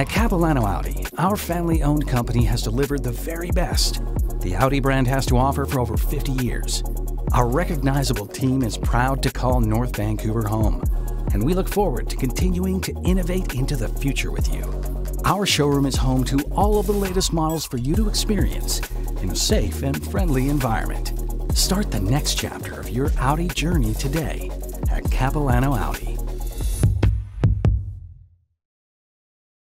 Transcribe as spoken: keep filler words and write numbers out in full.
At Capilano Audi, our family-owned company has delivered the very best the Audi brand has to offer for over fifty years. Our recognizable team is proud to call North Vancouver home, and we look forward to continuing to innovate into the future with you. Our showroom is home to all of the latest models for you to experience in a safe and friendly environment. Start the next chapter of your Audi journey today at Capilano Audi.